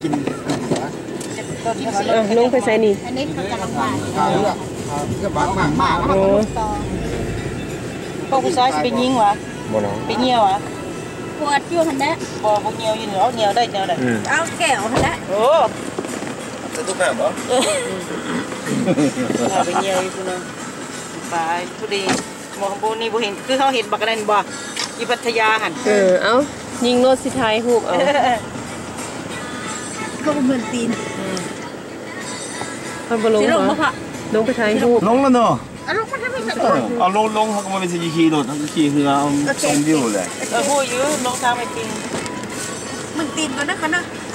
กินลงไปใส่นี่อันนี้เขาจะลำบากก็บ้ามากโอ้พวกผู้ชายไปยิงวะบ่เนาะไปเงี้ยวะปวดอยู่หันแหละบ่พวกเงี้ยวอยู่เหนือเงี้ยวได้เงี้ยวได้เอาแก้วหันแหละโอ้จะทุกแบบบ่ไปเงี้ยวอยู่นึงไปผู้ดีมองโบนี่บ่เห็นคือเขาเห็นบักนั่นบ่อยู่พัทยาหันเอ้ายิงโนดสิทายฮูบเอาเขาเหมือนตีนมันบ่ลงสิลงเหรมาอค่ะลงไปทายฮูบลงแล้วเนาะเอาลงมาทำไมสักเอาลงเขาก็มาเป็นสีขี่รถเขาขี่เรือเอาชมวิวเลยผู้ยื้อน้องทางไปกินมึงตีนก่อนนะคะนะเ